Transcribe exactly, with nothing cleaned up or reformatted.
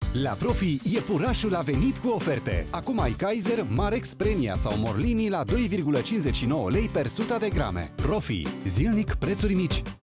La Profi, iepurașul a venit cu oferte. Acum ai Kaiser, Marex Premia sau Morlini la doi virgulă cincizeci și nouă lei per sută de grame. Profi, zilnic prețuri mici.